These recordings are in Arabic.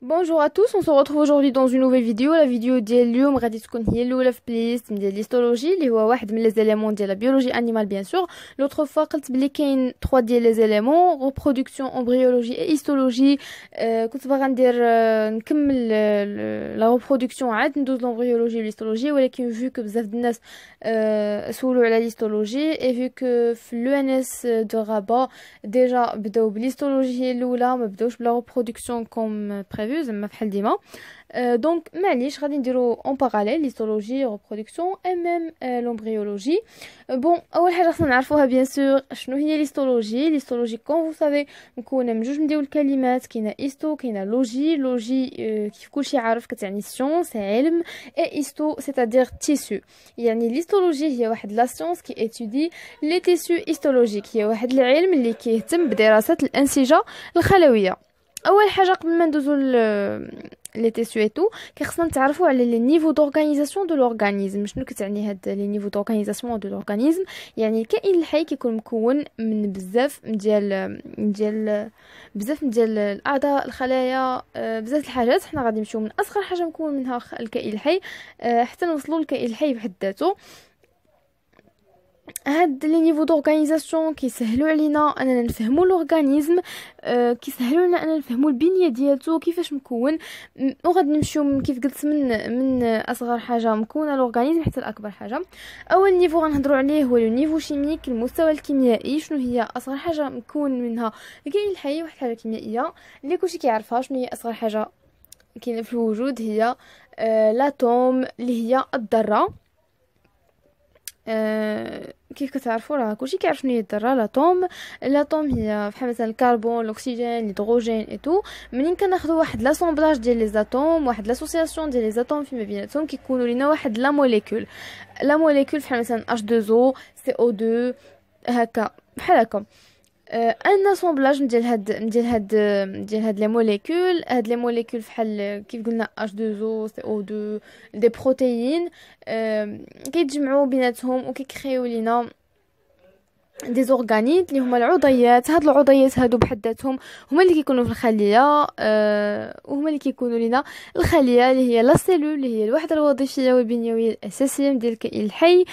Bonjour à tous, on se retrouve aujourd'hui dans une nouvelle vidéo. La vidéo ديال اليوم غادي تكون هي الاولى في بلايست ديال l'histologie اللي هو واحد من لي زيليمون ديال لا بيولوجي انيمال بيان سور. لوطخ فوا قلت بلي كاين 3 ديال لي زيليمون reproduction, embryologie et histologie. كنت باغا ندير نكمل لا reproduction عاد ندوز l'embryologie و l'histologie, ولكن vu que بزاف د الناس سولوا على l'histologie et vu que في لو ان اس دو رابا ديجا بداو بالhistologie هي الاولى, ما بداوش بلا reproduction comme prévu زعما بحال ديما. دونك معليش غادي نديرو اون باراليل ليستولوجي ريبرودكسيون اي ميم لومبريولوجي. بون اول حاجه خصنا نعرفوها بيان سور شنو هي ليستولوجي. ليستولوجي كون فو سافي مكونه من جوج من ديال الكلمات, كاينه ايستو كاينه لوجي. لوجي كيف كلشي عارف كتعني سيونس علم, اي ايستو سيتادير تيسو. يعني ليستولوجي هي واحد لا سيونس كي اتودي لي تيسو هيستولوجيك, هي واحد العلم اللي كيهتم بدراسه الانسجه الخلويه. اول حاجه قبل ما ندوزو لي تيسو اي تو كيخصنا نتعرفوا على لي نيفو دورغانيزاسيون دو لورغانيزم. شنو كتعني هاد لي نيفو دورغانيزاسيون دو لورغانيزم؟ يعني الكائن الحي كيكون مكون من بزاف ديال الاعضاء, الخلايا, بزاف الحاجات. حنا غادي نمشيو من اصغر حاجه مكون منها الكائن الحي حتى نوصلوا للكائن الحي بحد ذاته. هاد لي نيفو دورغانيزاسيون كيسهلوا علينا اننا نفهموا الاورغانيزم, كيسهلوا لنا اننا نفهموا البنيه ديالته كيفاش مكون, وغادي نمشيو من كيف قلت من اصغر حاجه مكونه الاورغانيزم حتى لاكبر حاجه. اول نيفو غنهضروا عليه هو لو نيفو شيميك, المستوى الكيميائي. شنو هي اصغر حاجه مكون منها الكائن الحي؟ واحد حاجه كيميائيه اللي كلشي كيعرفها. شنو هي اصغر حاجه كاينه في الوجود؟ هي لاتوم اللي هي الذره. كيف كتعرفوا راه كلشي كيعرف شنو هي الذره. لاتوم هي بحال مثلا الكربون, الاكسجين, الهيدروجين اي تو. منين كناخذوا واحد لاسومبلاج ديال لي زاتوم, واحد لاسوسياسيون ديال لي زاتوم فيما بيناتهم, كيكونوا لينا واحد لا موليكول. بحال مثلا H2O, CO2 هكا بحال هكا. ان اسومبلاج ديال هاد لي موليكول. هاد لي موليكول بحال كيف قلنا H2O, CO2, دي بروتيين, كيتجمعوا بيناتهم وكيكريو لينا دي زورغانيت اللي هما العضيات. هاد العضيات هادو بحد ذاتهم هما اللي كيكونوا في الخليه, وهما اللي كيكونوا لينا الخليه اللي هي لا سيلول, اللي هي الوحده الوظيفيه والبنيويه الاساسيه ديال الكائن الحي.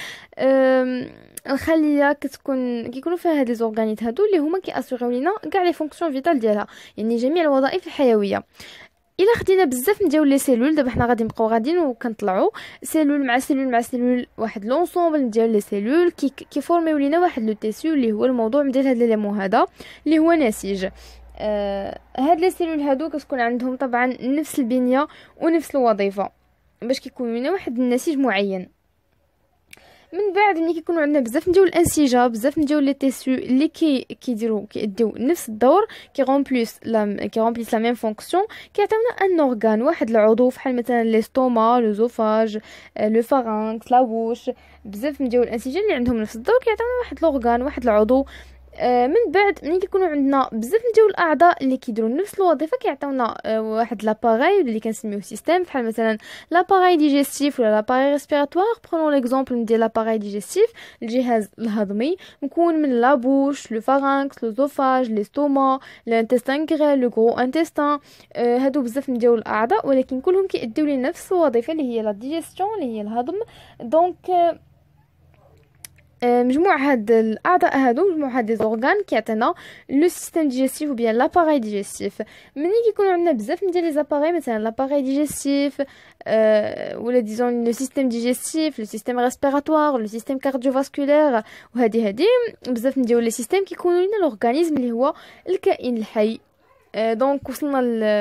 الخليه كيكونوا فيها هاد لي زورغانيت هادو اللي هما كياسيغيو لينا كاع لي فونكسيون فيتال ديالها, يعني جميع الوظائف الحيويه. الا خدينا بزاف نديرو لي سيلول, دابا حنا غادي نبقاو غاديين وكنطلعوا سيلول مع سيلول مع سيلول, واحد لونسومبل نديرو لي سيلول كيفورميو لينا واحد لو تيسيو اللي هو الموضوع ديال هاد ليليمون هذا اللي هو نسيج. هاد لي سيلول هادو كتكون عندهم طبعا نفس البنيه ونفس الوظيفه باش كيكون لنا واحد النسيج معين. من بعد ملي كيكونوا عندنا بزاف ديال الانسجه, بزاف ديال لي تيسيو اللي كيديو نفس الدور, كيغومبليس لا ميم فونكسيون, كيعطيونا ان اورغان, واحد العضو بحال مثلا لي ستوما, لو زوفاج, لو فارنكس, لا بوش. بزاف ديال الانسجه اللي عندهم نفس الدور كيعطيونا واحد الاورغان, واحد العضو. من بعد ملي كيكونوا عندنا بزاف ديال الاعضاء اللي كيديروا نفس الوظيفه كيعطيونا واحد لاباراي اللي كنسميوه سيستيم, بحال مثلا لاباراي ديجيستيف ولا لاباراي ريسبيراتوار. برونو ليكزامبل ديال لاباراي ديجيستيف, الجهاز الهضمي مكون من لا بوش, لو فارنكس, لو زوفاج, لي ستوما, الانتستان غريل, لو غرو انتستان. هادو بزاف ديال الاعضاء ولكن كلهم كيأديو لنفس الوظيفه اللي هي لا ديجيستيون, اللي هي الهضم. دونك مجموع هاد الاعضاء هادو, مجموع هاد لي زورغان كيعطينا لو سيستيم ديجيستيف وبيان لاباراي ديجيستيف. ملي كيكونوا عندنا بزاف ديال لي زاباراي, مثلا لاباراي ديجيستيف, ولا ديزون لو سيستيم ديجيستيف, لو سيستيم ريسبيراتوار, لو سيستيم كارديوفاسكولير, وهادي بزاف ديال لي سيستيم كيكونوا لنا الاورغانيزم اللي هو الكائن الحي. دونك وصلنا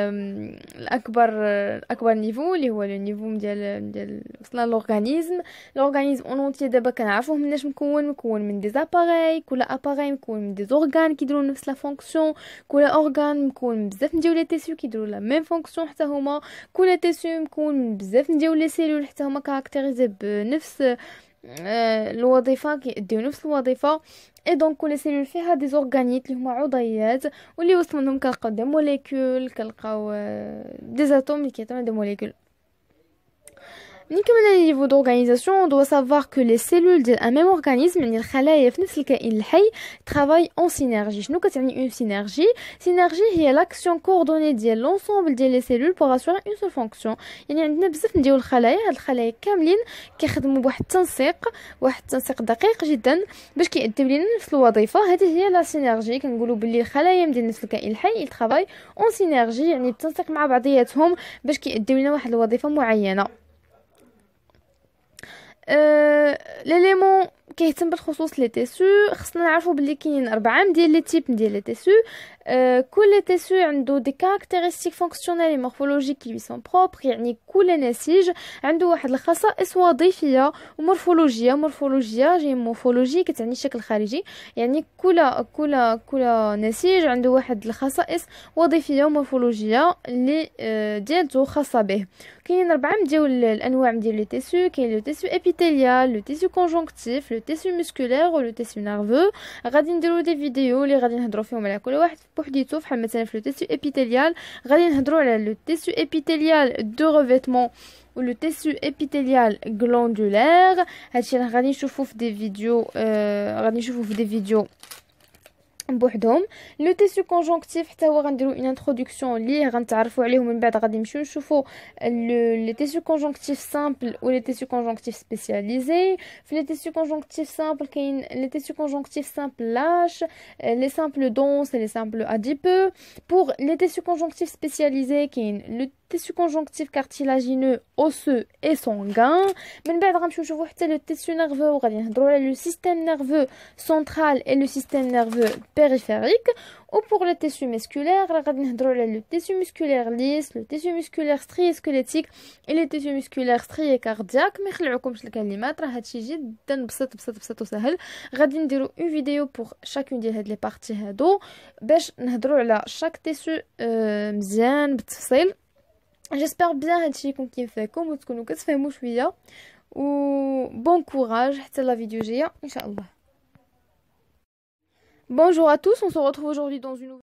الاكبر نيفو اللي هو لو نيفو ديال وصلنا لورغانيزم اون اونتي. دابا كنعرفوه مناش مكون من دي زاباراي, كل اباراي مكون من دي زورغان كيديروا نفس لا فونكسيون, كل اورغان مكون من بزاف ديال لي تيسيو كيديروا لا ميم فونكسيون حتى هما, كل تيسيو مكون من بزاف ديال لي سيلول حتى هما كاركتيريزي بنفس الوظيفه, كيديو نفس الوظيفه. اي دونك كل سيلول فيها دي زورغانيت اللي هما عضيات, واللي وسط منهم كنلقاو دي موليكول, كنلقاو دي زاتوم اللي كيعطيونا دي موليكول. ملي كملنا لي نيفو دورغانيزاسيون دو سافوار كو لي سيلول ديال ان ميم اورغانيزم يعني الخلايا في نفس الكائن الحي ترافاي اون سينرجي. شنو كتعني اون سينرجي؟ سينرجي هي لاكسيون كوردوني ديال لونسومبل ديال لي سيلول بوغ اسوري اون سول فونكسيون. يعني عندنا بزاف ديال الخلايا، هاد الخلايا كاملين كيخدموا بواحد التنسيق، واحد التنسيق دقيق جدا باش كيأديو لينا نفس الوظيفه. هذه هي لا سينرجي. كنقولوا باللي الخلايا ديال نفس الكائن الحي ترافاي اون سينرجي، يعني بالتنسيق مع بعضياتهم باش كيأديو لنا واحد الوظيفه معينه. ليليمون كيهتم بالخصوص لي تيسو. خصنا نعرفوا بلي كاين 4 ديال لي تيب ديال لي تيسو. كل تيسو عنده دي كاركتيرستيك فونكسيونيل مورفولوجيك كي سون بروبر، يعني كل نسيج عنده واحد الخصائص وظيفيه ومورفولوجيه. مورفولوجيه جاي مورفولوجي كتعني الشكل الخارجي، يعني كل نسيج عنده واحد الخصائص وظيفيه ومورفولوجيه اللي ديالته خاصه به. كاين 4 ديال الانواع ديال لي تيسو. كاين لو تيسو ابيثيليال، لو تيسو كونجونكتيف، لو تيسو مسكولير ولو تيسو نيرفو. غادي نديرو دي فيديو اللي غادي نهضروا فيهم على كل واحد بوحديتو. فحال مثلا في لو تيسو ابيثيليال غادي نهضروا على لو تيسو ابيثيليال دو ريفيتمون و لو تيسو ابيثيليال غلاندولير. هادشي راه غادي نشوفو في دي فيديو بوحدهم. لو تيسو كونجونكتيف حتى هو غنديرو اون انتروداكسيون ليه غنتعرفوا عليه، ومن بعد غادي نمشيو نشوفوا لي تيسو كونجونكتيف سامبل و لي تيسو كونجونكتيف سبيسياليزي. في لي تيسو كونجونكتيف سامبل كاين لي تيسو كونجونكتيف سامبل لاش، لي سامبل دونس et les simples adipeux. Pour les tissus conjonctifs spécialisés كاين le tissu conjonctif cartilagineux osseux et sanguin. من بعد غنمشيو نشوفوا حتى لو تيسو نيرفو، وغادي نهضروا على لو سيستيم نيرفو سنترال et le système nerveux périphérique. Ou pour le tissu musculaire غادي نهضروا على لو تيسو musculaire lisse، le tissu musculaire strié squelettique et le tissu musculaire strié cardiaque. ما يخلعوكمش الكلمات، راه هادشي جدا بسيط وسهل. غادي نديروا اون فيديو بور شاكون ديال هاد لي بارتي هادو باش نهضروا على شاك تيسو مزيان بالتفصيل. جيسبر بيان هادشي يكون كيفاكم وتكونوا كتفهموا شويه، و بون كوراج حتى لا فيديو جايه ان شاء الله. Bonjour à tous, on se retrouve aujourd'hui dans une